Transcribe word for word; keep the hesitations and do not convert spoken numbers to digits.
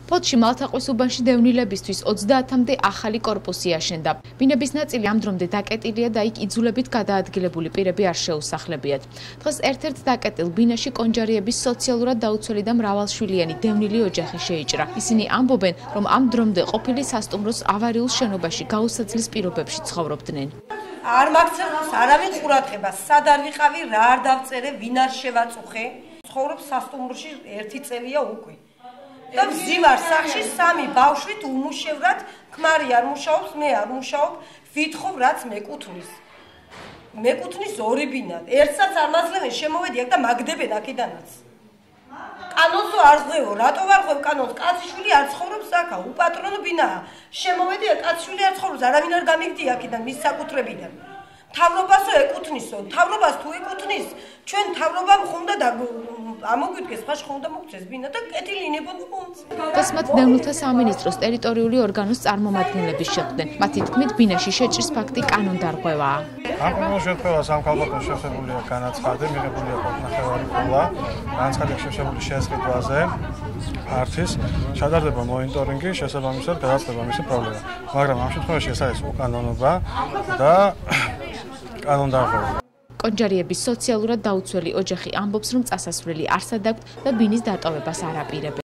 ფოთში მალთაყვის უბანში დევნილებისთვის ოცდაათამდე ახალი კორპუსი აშენდა. ბინების ნაწილი ამ დრომდე დაკეტილია და იქ იძულებით გადაადგილებული პირები არ შეუსახლებიათ. დღეს ერთ-ერთ დაკეტილ ბინაში კონჯარიების სოციალურად დაუცველი და მრავალშვილიანი დევნილი ოჯახი შეიჭრა. ისინი ამბობენ, რომ ამ დრომდე ყოფილი სასტუმროს ავარიულ შენობაში გაუსაძლის პირობებში ცხოვრობდნენ. არ მაგცემს არავინ ყურადღებას, სად არ ვიყავი, რა არ დავწერე, ვინ არ შევაწუხე. ცხოვრობ სასტუმროში ერთი წელია უკვე. და ვზივარ სახში სამი ბავშვით უმუშევრად, ქმარი არ მუშაობს, მე არ მუშაობ, ვითხოვ რაც მეკუთვნის. მეკუთვნის ორი ბინა. ერთსაც არ მაძლევენ, შემოვედი აქ და მაგდებენ აქედანაც. კანონსო არ ზღვევო, რატო ვარ ღვევ კანონს? კაციშვილი არ ცხოვრობს აქა, უპატრონო ბინაა. შემოვედი, კაციშვილი არ ცხოვრობს, არავინ არ გამიგდი აქედან მის საკუთრებიდან. მთავრობასო ეკუთვნისო, მთავრობას თუ ეკუთვნის, ჩვენ მთავრობამ ხონდა და ამოგვიდგეს, ხაშ ხონდა მოგწეს ბინა და კეთილინებოდა მომწე. დღეს მათ დევნილთა სამინისტროს ტერიტორიული ორგანოს წარმომადგენლები შეხვდნენ. მათი თქმით, ბინაში შეჭრის ფაქტი კანონდარღვევაა. ამ ყოველ შემთხვევაში ამ ქალბატონს შესებულია განაცხადი, მიღებულია ყოფნახევარი პულა, განაცხადი შესებული შეესყიდვაზე, ფართის, ჩადარდება მონიტორინგი, შესაბამისად გადაწყდება მისი პრობლემა. მაგრამ ამ შემთხვევაში ეს არის უკანონობა და კანონდარღვევა. კონჯარიების სოციალურად დაუცველი ოჯახი ამბობს, რომ წასასვლელი არსად აქვთ და ბინის დატოვებას არ აპირებენ.